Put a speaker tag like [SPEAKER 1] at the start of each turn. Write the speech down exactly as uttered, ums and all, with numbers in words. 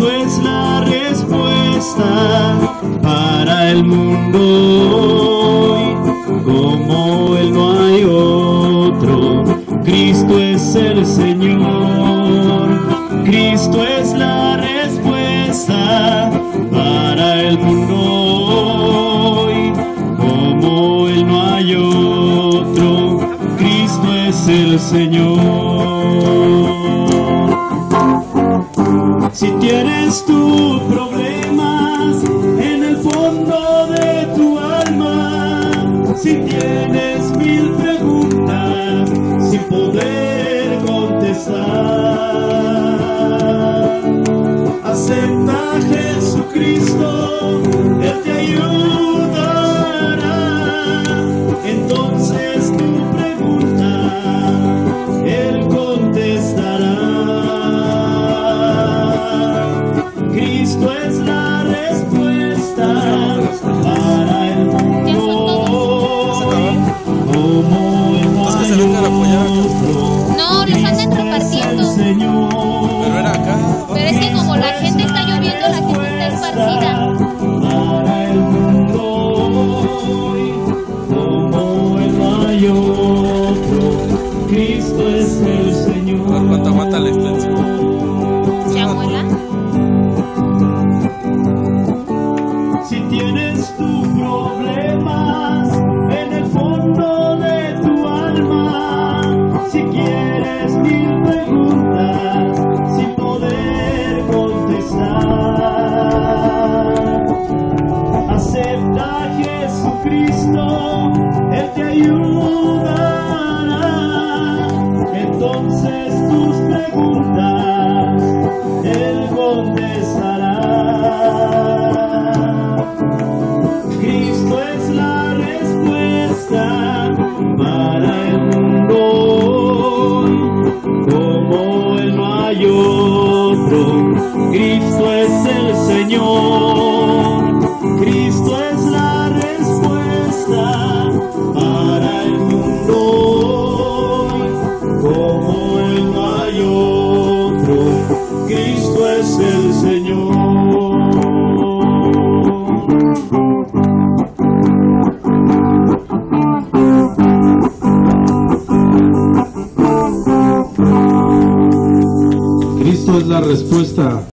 [SPEAKER 1] Cristo es la respuesta para el mundo hoy. Como Él no hay otro. Cristo es el Señor. Cristo es la respuesta para el mundo hoy. Como Él no hay otro. Cristo es el Señor. Si tienes tus problemas en el fondo de tu alma, si tienes mil preguntas sin poder contestar, acepta a Jesucristo, Él te ayudará. Entonces tu pregunta Él contestará. Cristo es la respuesta para el mundo hoy. Como Él no hay otro.
[SPEAKER 2] No, los andan repartiendo.
[SPEAKER 3] Pero era acá.
[SPEAKER 2] Pero es que como la gente está lloviendo, la gente está esparcida.
[SPEAKER 1] Para el mundo hoy. Como Él no hay otro. Cristo es el Señor.
[SPEAKER 3] A ver cuánto aguanta la extensión.
[SPEAKER 2] ¿Se amuela?
[SPEAKER 1] Si tienes tus problemas en el fondo de tu alma, si quieres mil preguntas sin poder contestar, acepta a Jesucristo, Él te ayudará. Entonces tus preguntas Él contestará. Cristo es la respuesta para el mundo hoy. Como Él no hay otro. Cristo es el Señor. Cristo es la respuesta para el mundo hoy. Como Él no hay otro. Cristo es el Señor. Cristo es la respuesta